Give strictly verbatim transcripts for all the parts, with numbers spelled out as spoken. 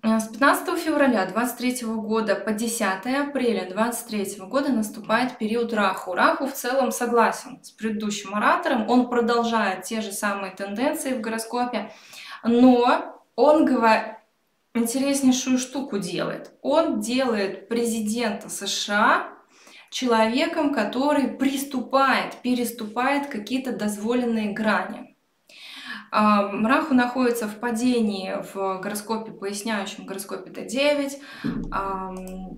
Э, С пятнадцатого февраля двадцать третьего года по десятое апреля двадцать третьего года наступает период Раху. Раху в целом согласен с предыдущим оратором, он продолжает те же самые тенденции в гороскопе, но он говорит, интереснейшую штуку делает. Он делает президента США человеком, который приступает, переступает какие-то дозволенные грани. А, Раху находится в падении в гороскопе, поясняющем гороскопе Т девять. А,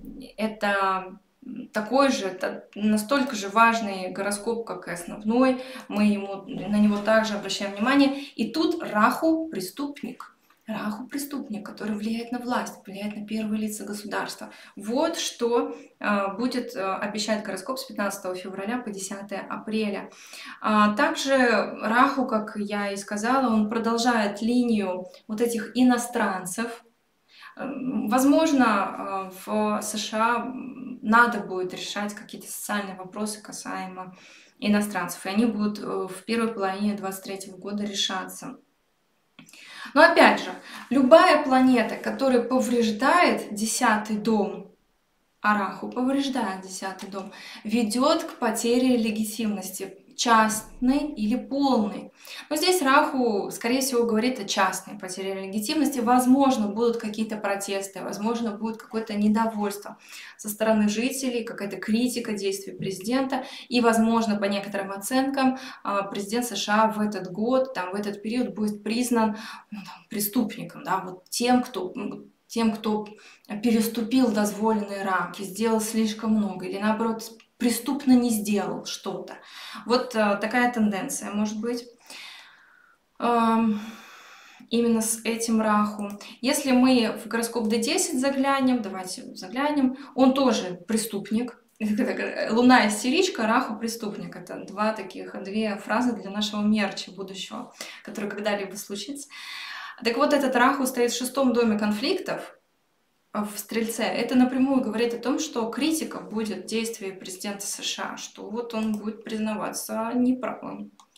Это такой же, это настолько же важный гороскоп, как и основной. Мы ему, на него также обращаем внимание. И тут Раху преступник. Раху преступник, который влияет на власть, влияет на первые лица государства. Вот что э, будет э, обещать гороскоп с пятнадцатого февраля по десятое апреля. А, также Раху, как я и сказала, он продолжает линию вот этих иностранцев. Возможно, в США надо будет решать какие-то социальные вопросы касаемо иностранцев, и они будут в первой половине двадцать третьего года решаться. Но опять же, любая планета, которая повреждает десятый дом, а Раху повреждает десятый дом, ведет к потере легитимности, частной или полной. Но здесь Раху, скорее всего, говорит о частной потере легитимности. Возможно, будут какие-то протесты, возможно, будет какое-то недовольство со стороны жителей, какая-то критика действий президента. И, возможно, по некоторым оценкам, президент США в этот год, там, в этот период будет признан, ну, там, преступником, да, вот тем, кто... тем, кто переступил дозволенные рамки, сделал слишком много или, наоборот, преступно не сделал что-то. Вот э, такая тенденция может быть. Эм, именно с этим Раху. Если мы в гороскоп Д десять заглянем, давайте заглянем, он тоже преступник. Луна истеричка, Раху преступник. Это два таких, две фразы для нашего мерча будущего, который когда-либо случится. Так вот, этот Раху стоит в шестом доме конфликтов, в Стрельце. Это напрямую говорит о том, что критика будет действий президента США, что вот он будет признаваться неправым.